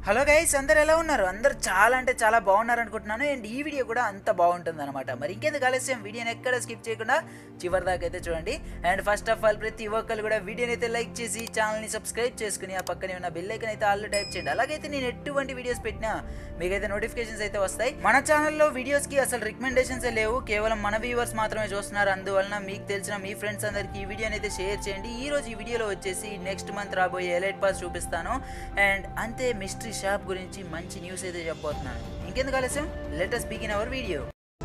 Hello guys, అందరు ఎలా ఉన్నారు? అందరు చాలా అంటే చాలా బాగున్నారు అనుకుంటున్నాను. అండ్ ఈ వీడియో కూడా అంత బాగుంటుంది అనమాట. మరి ఇంకెందుకు ఆలస్యం, వీడియోని ఎక్కడ స్కిప్ చేయకుండా చివరి దాకా అయితే చూడండి. అండ్ ఫస్ట్ ఆఫ్ ఆల్ ప్రతి ఒక్కరు కూడా వీడియోని అయితే లైక్ చేసి ఛానల్ని సబ్స్క్రైబ్ చేసుకుని ఆ పక్కనే ఉన్న బెల్ ఐకాన్ అయితే ఆల్ టైప్ చేయండి. అలాగైతే నేను ఎటువంటి వీడియోస్ పెట్టినా మీకైతే నోటిఫికేషన్స్ అయితే వస్తాయి. మన ఛానల్లో వీడియోస్కి అసలు రికమెండేషన్స్ లేవు, కేవలం మన వ్యూవర్స్ మాత్రమే చూస్తున్నారు. అందువలన మీకు తెలిసిన మీ ఫ్రెండ్స్ అందరికీ ఈ వీడియోని అయితే షేర్ చేయండి. ఈ రోజు ఈ వీడియోలో వచ్చేసి నెక్స్ట్ మంత్ రాబోయే ఎలైట్ పాస్ చూపిస్తాను. అండ్ అంతే మిస్టరీ షాప్ గురించి మంచి న్యూస్ అయితే చెప్పబోతున్నాను. ఇంకెందుకు ఆలస్యం, let us begin our video.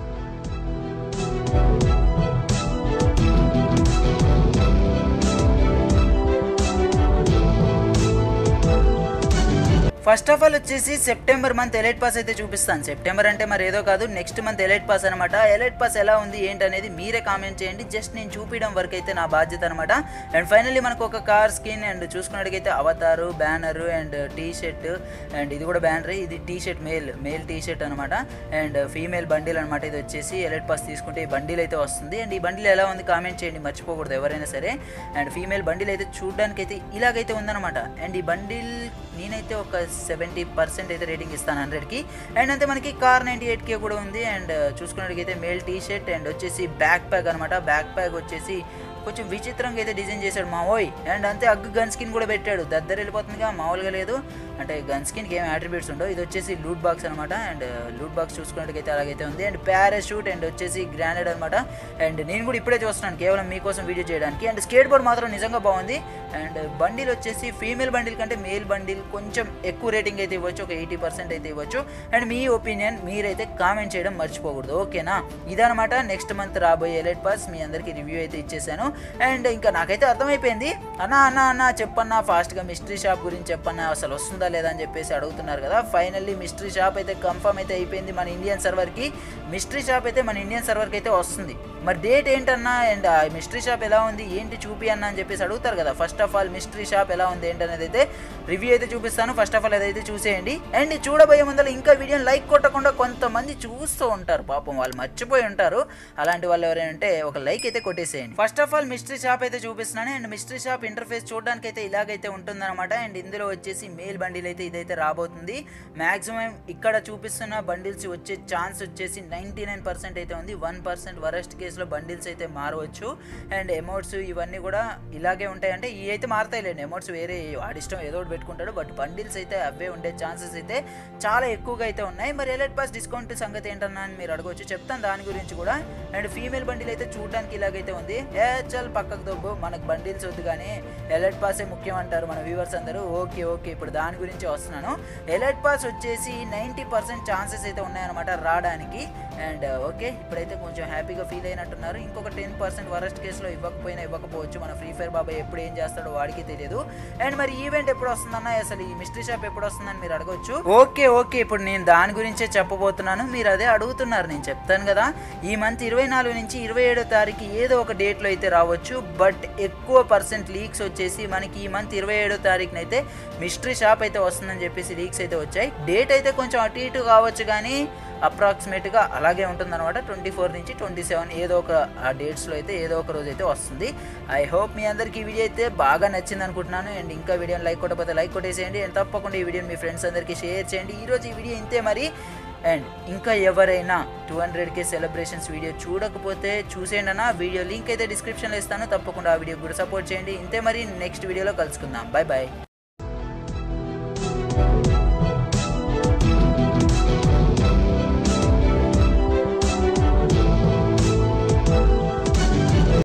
First of all వచ్చేసి సెప్టెంబర్ మంత్ ఎలైట్ పాస్ అయితే చూపిస్తాను. సెప్టెంబర్ అంటే మరి ఏదో కాదు, నెక్స్ట్ మంత్ ఎలైట్ పాస్ అనమాట. ఎలైట్ పాస్ ఎలా ఉంది ఏంటి అనేది మీరే కామెంట్ చేయండి. జస్ట్ నేను చూపించడం వరకు అయితే నా బాధ్యత అనమాట. అండ్ ఫైనల్లీ మనకు ఒక కార్ స్కిన్ అండ్ చూసుకున్నట్టుకైతే avatar, banner and T shirt. And ఇది కూడా బ్యానర్, ఇది T shirt male T shirt అనమాట. అండ్ ఫీమేల్ బండిల్ అనమాట. ఇది వచ్చేసి ఎలైట్ పాస్ తీసుకుంటే ఈ బండిల్ అయితే వస్తుంది. అండ్ ఈ బండిల్ ఎలా ఉంది కామెంట్ చేయండి, మర్చిపోకూడదు ఎవరైనా సరే. అండ్ ఫీమేల్ బండిల్ అయితే చూడడానికి అయితే ఇలాగైతే ఉందన్నమాట. అండ్ ఈ బండిల్ నేనైతే ఒక 70% అయితే రేటింగ్ ఇస్తాను 100కి. అండ్ అంతే మనకి కార్ 98K కూడా ఉంది. అండ్ చూసుకున్నట్టుకైతే మేల్ టీ షర్ట్ అండ్ వచ్చేసి బ్యాక్ ప్యాక్ అనమాట. బ్యాక్ ప్యాక్ వచ్చేసి కొంచెం విచిత్రంగా అయితే డిజైన్ చేశాడు మావోయ్. అండ్ అంతే అగ్గు గన్ స్కిన్ కూడా పెట్టాడు. దద్దరు వెళ్ళిపోతుందిగా, మామూలుగా లేదు. అంటే గన్ స్కిన్కి ఏం అట్రిబ్యూట్స్ ఉండవు. ఇది వచ్చేసి లూట్ బాక్స్ అనమాట. అండ్ లూట్ బాక్స్ చూసుకున్నట్టుకైతే అలాగైతే ఉంది. అండ్ పారాషూట్ అండ్ వచ్చేసి గ్రానైడ్ అనమాట. అండ్ నేను కూడా ఇప్పుడే చూస్తున్నాను కేవలం మీకోసం వీడియో చేయడానికి. అండ్ స్కేట్ బోర్డ్ మాత్రం నిజంగా బాగుంది. అండ్ బండిల్ వచ్చేసి ఫీమేల్ బండిల్ కంటే మేల్ బండిల్ కొంచెం ఎక్కువ రేటింగ్ అయితే ఇవ్వచ్చు, ఒక 80% అయితే ఇవ్వచ్చు. అండ్ మీ ఒపీనియన్ మీరైతే కామెంట్ చేయడం మర్చిపోకూడదు, ఓకేనా? ఇదనమాట నెక్స్ట్ మంత్ రాబోయే ఎలైట్ పాస్. మీ అందరికీ రివ్యూ అయితే ఇచ్చేసాను. అండ్ ఇంకా నాకైతే అర్థమైపోయింది. అన్నా చెప్పన్నా ఫాస్ట్గా మిస్టరీ షాప్ గురించి చెప్పన్నా, అసలు వస్తుందా లేదా అని చెప్పేసి అడుగుతున్నారు కదా. ఫైనల్లీ మిస్టరీ షాప్ అయితే కన్ఫర్మ్ అయితే అయిపోయింది మన ఇండియన్ సర్వర్కి. మిస్టరీ షాప్ అయితే మన ఇండియన్ సర్వర్కి అయితే వస్తుంది. మరి డేట్ ఏంటన్నా, అండ్ ఆ మిస్టరీ షాప్ ఎలా ఉంది ఏంటి చూపి అన్న అని చెప్పేసి అడుగుతారు కదా. First of all mystery shop ఎలా ఉంది ఏంటనేది అయితే రివ్యూ అయితే చూపిస్తాను. ఫస్ట్ ఆఫ్ ఆల్ అదైతే చూసేయండి. అండ్ చూడబోయే ముందర ఇంకా వీడియోని లైక్ కొట్టకుండా కొంతమంది చూస్తూ ఉంటారు, పాపం వాళ్ళు మర్చిపోయి ఉంటారు. అలాంటి వాళ్ళు ఎవరైనా ఉంటే ఒక లైక్ అయితే కొట్టేసేయండి. First of all mystery shop అయితే చూపిస్తున్నాను. అండ్ మిస్టరీ షాప్ ఇంటర్ఫేస్ చూడడానికి అయితే ఇలాగైతే ఉంటుందన్నమాట. అండ్ ఇందులో వచ్చేసి మేల్ బండిల్ అయితే ఇదైతే రాబోతుంది. మ్యాక్సిమం ఇక్కడ చూపిస్తున్న బండిల్స్ వచ్చే ఛాన్స్ వచ్చేసి 99% అయితే ఉంది. 1% వరస్ట్ కేసులో బండిల్స్ అయితే మారవచ్చు. అండ్ ఎమోట్స్ ఇవన్నీ కూడా ఇలాగే ఉంటాయి. అంటే ఇవి అయితే మారుతాయిలేండి, ఎమోట్స్ వేరే వాడిష్టం ఏదో ఒకటి పెట్టుకుంటాడు. బట్ బండిల్స్ అయితే అవే ఉండే ఛాన్సెస్ అయితే చాలా ఎక్కువగా అయితే ఉన్నాయి. మరి ఎలైట్ పాస్ డిస్కౌంట్ సంగతి ఏంటన్నా అని మీరు అడగవచ్చు, చెప్తాను దాని గురించి కూడా. అండ్ ఫీమేల్ బండిల్ అయితే చూడడానికి ఇలాగైతే ఉంది. చల్ పక్కకు దొబ్బు, మనకు బండిల్స్ వద్దు కానీ ఎలైట్ పాసే ముఖ్యం అంటారు మన వ్యూవర్స్ అందరూ. ఓకే ఇప్పుడు దాని గురించి వస్తున్నాను. ఎలైట్ పాస్ వచ్చేసి 90% ఛాన్సెస్ అయితే ఉన్నాయన్నమాట రావడానికి. అండ్ ఓకే ఇప్పుడైతే కొంచెం హ్యాపీగా ఫీల్ అయినట్టున్నారు. ఇంకొక 10% వరస్ట్ కేసులో ఇవ్వకపోవచ్చు. మన ఫ్రీ ఫైర్ బాబాయ్ ఎప్పుడు ఏం చేస్తాడో వాడికి తెలియదు. అండ్ మరి ఈవెంట్ ఎప్పుడు వస్తుందన్నా, అసలు ఈ మిస్టరీ షాప్ ఎప్పుడు వస్తుందని మీరు అడగవచ్చు. ఓకే ఇప్పుడు నేను దాని గురించే చెప్పబోతున్నాను. మీరు అదే అడుగుతున్నారు, నేను చెప్తాను కదా. ఈ మంత్ 24 నుంచి 27వ తారీఖు ఏదో ఒక డేట్లో అయితే రావచ్చు. బట్ ఎక్కువ % లీక్స్ వచ్చేసి మనకి ఈ మంత్ 27వ తారీఖున అయితే మిస్టరీ షాప్ అయితే వస్తుందని చెప్పేసి లీక్స్ అయితే వచ్చాయి. డేట్ అయితే కొంచెం అటు ఇటు కావచ్చు కానీ అప్రాక్సిమేట్గా అలాగే ఉంటుందన్నమాట. 24 నుంచి 27 ఏదో ఒక ఆ డేట్స్లో అయితే ఏదో ఒక రోజు అయితే వస్తుంది. ఐ హోప్ మీ అందరికీ ఈ వీడియో అయితే బాగా నచ్చింది అనుకుంటున్నాను. అండ్ ఇంకా వీడియోని లైక్ కొట్టకపోతే లైక్ కొట్టేసేయండి. అండ్ తప్పకుండా ఈ వీడియోని మీ ఫ్రెండ్స్ అందరికీ షేర్ చేయండి. ఈరోజు ఈ వీడియో ఇంతే మరి. అండ్ ఇంకా ఎవరైనా 200K సెలబ్రేషన్స్ వీడియో చూడకపోతే చూసేయండి అన్న. వీడియో లింక్ అయితే డిస్క్రిప్షన్లో ఇస్తాను, తప్పకుండా ఆ వీడియో కూడా సపోర్ట్ చేయండి. ఇంతే మరి, నెక్స్ట్ వీడియోలో కలుసుకుందాం. బాయ్.